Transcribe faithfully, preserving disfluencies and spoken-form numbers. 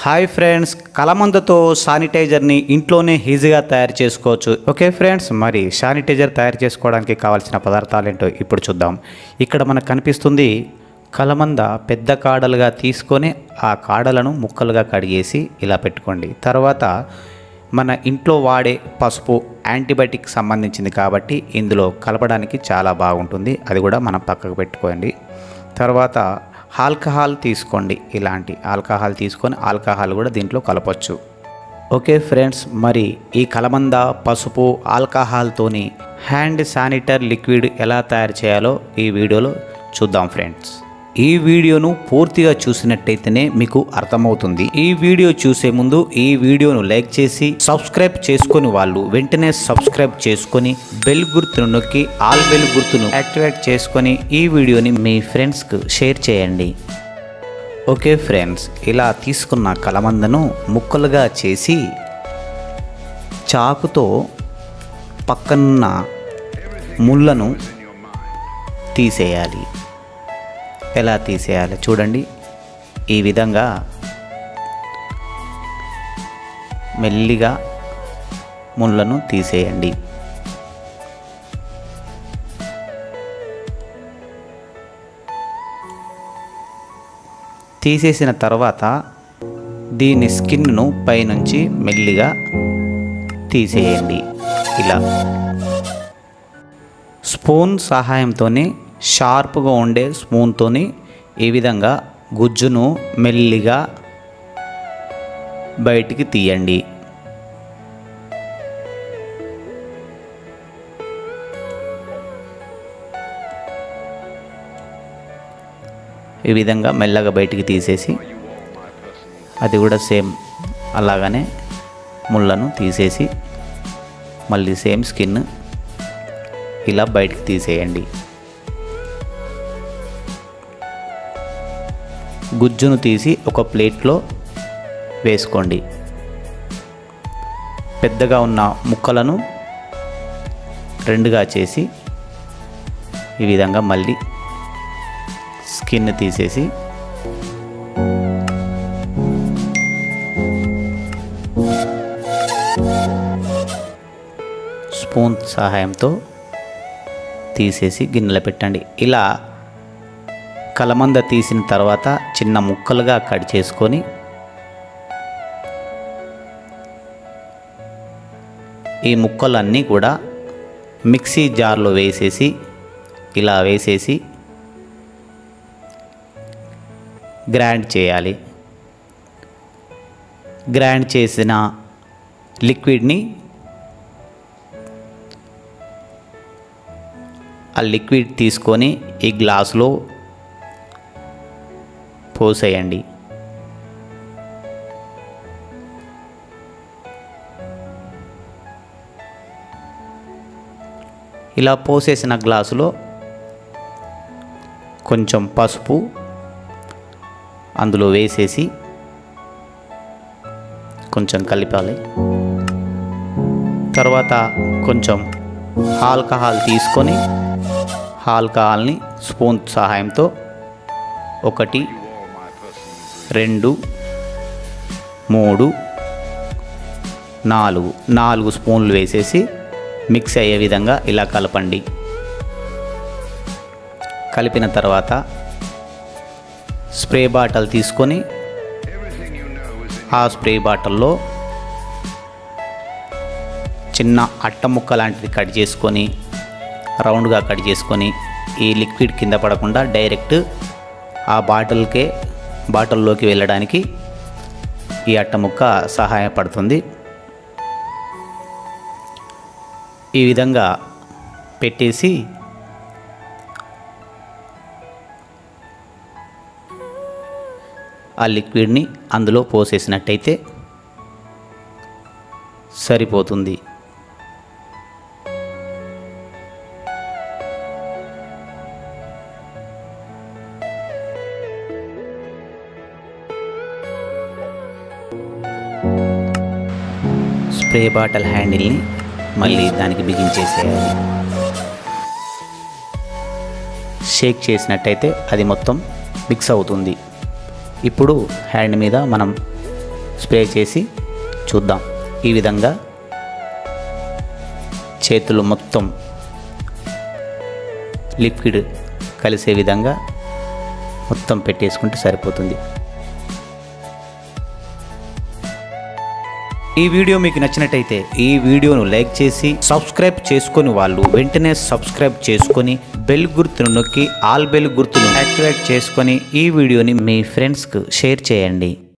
Hi friends, కలమందతో శానిటైజర్ని ఇంట్లోనే ఈజీగా తయారు చేసుకోవచ్చు. ఓకే ఫ్రెండ్స్, మరి శానిటైజర్ తయారు చేసుకోవడానికి కావాల్సిన పదార్థాలు ఏంటో ఇప్పుడు చూద్దాం. ఇక్కడ మనకు కనిపిస్తుంది కలమంద పెద్ద కాడలుగా తీసుకొని ఆ కాడలను ముక్కలుగా కడిగేసి ఇలా పెట్టుకోండి. తర్వాత మన ఇంట్లో వాడే పసుపు యాంటీబయాటిక్ సంబంధించింది కాబట్టి ఇందులో కలపడానికి చాలా బాగుంటుంది, అది కూడా మనం పక్కకు పెట్టుకోండి. తర్వాత ఆల్కహాల్ తీసుకోండి, ఇలాంటి ఆల్కహాల్ తీసుకొని ఆల్కహాల్ కూడా దీంట్లో కలపచ్చు. ఓకే ఫ్రెండ్స్, మరి ఈ కలమంద పసుపు ఆల్కహాల్తోని హ్యాండ్ శానిటైజర్ లిక్విడ్ ఎలా తయారు చేయాలో ఈ వీడియోలో చూద్దాం ఫ్రెండ్స్. ఈ వీడియోను పూర్తిగా చూసినట్టయితేనే మీకు అర్థమవుతుంది. ఈ వీడియో చూసే ముందు ఈ వీడియోను లైక్ చేసి సబ్స్క్రైబ్ చేసుకొని వాళ్ళు వెంటనే సబ్స్క్రైబ్ చేసుకొని బెల్ గుర్తును నొక్కి ఆల్ బెల్ గుర్తును యాక్టివేట్ చేసుకొని ఈ వీడియోని మీ ఫ్రెండ్స్కు షేర్ చేయండి. ఓకే ఫ్రెండ్స్, ఇలా తీసుకున్న కలమందను ముక్కలుగా చేసి చాకుతో పక్కనున్న ముళ్ళను తీసేయాలి. ఎలా తీసేయాలి చూడండి. ఈ విధంగా మెల్లిగా ముళ్ళను తీసేయండి. తీసేసిన తర్వాత దీని స్కిన్ను పైనుంచి మెల్లిగా తీసేయండి. ఇలా స్పూన్ సహాయంతోనే షార్ప్గా ఉండే స్పూన్తోని ఈ విధంగా గుజ్జును మెల్లిగా బయటికి తీయండి. ఈ విధంగా మెల్లగా బయటికి తీసేసి అది కూడా సేమ్ అలాగనే ముళ్ళను తీసేసి మళ్ళీ సేమ్ స్కిన్ ఇలా బయటికి తీసేయండి. గుజ్జును తీసి ఒక ప్లేట్లో వేసుకోండి. పెద్దగా ఉన్న ముక్కలను రెండుగా చేసి ఈ విధంగా మళ్ళీ స్కిన్ తీసేసి స్పూన్ సహాయంతో తీసేసి గిన్నెలో పెట్టండి. ఇలా కలమంద తీసిన తర్వాత చిన్న ముక్కలుగా కట్ చేసుకొని ఈ ముక్కలన్నీ కూడా మిక్సీ జార్లో వేసేసి ఇలా వేసేసి గ్రైండ్ చేయాలి. గ్రైండ్ చేసిన లిక్విడ్ని ఆ లిక్విడ్ తీసుకొని ఈ గ్లాసులో పోసేయండి. ఇలా పోసేసిన గ్లాసులో కొంచెం పసుపు అందులో వేసేసి కొంచెం కలిపాలి. తర్వాత కొంచెం ఆల్కహాల్ తీసుకొని ఆల్కహాల్ని స్పూన్ సహాయంతో ఒకటి రెండు మూడు నాలుగు నాలుగు స్పూన్లు వేసేసి మిక్స్ అయ్యే విధంగా ఇలా కలపండి. కలిపిన తర్వాత స్ప్రే బాటిల్ తీసుకొని ఆ స్ప్రే బాటిల్లో చిన్న అట్ట ముక్క లాంటిది కట్ చేసుకొని రౌండ్గా కట్ చేసుకొని ఈ లిక్విడ్ కింద పడకుండా డైరెక్ట్ ఆ బాటిల్కే బాటిల్లోకి వెళ్ళడానికి ఈ అట్ట ముక్క సహాయపడుతుంది. ఈ విధంగా పెట్టేసి ఆ లిక్విడ్ని అందులో పోసేసినట్టయితే సరిపోతుంది. స్ప్రే బాటిల్ హ్యాండిల్ని మళ్ళీ దానికి బిగించేసేయాలి. షేక్ చేసినట్టయితే అది మొత్తం మిక్స్ అవుతుంది. ఇప్పుడు హ్యాండ్ మీద మనం స్ప్రే చేసి చూద్దాం. ఈ విధంగా చేతులు మొత్తం లిక్విడ్ కలిసే విధంగా మొత్తం పెట్టేసుకుంటే సరిపోతుంది. ఈ వీడియో మీకు నచ్చినట్టయితే ఈ వీడియోను లైక్ చేసి సబ్స్క్రైబ్ చేసుకొని వాళ్ళు వెంటనే సబ్స్క్రైబ్ చేసుకొని బెల్ గుర్తును నొక్కి ఆల్ బెల్ గుర్తును యాక్టివేట్ చేసుకొని ఈ వీడియోని మీ ఫ్రెండ్స్కు షేర్ చేయండి.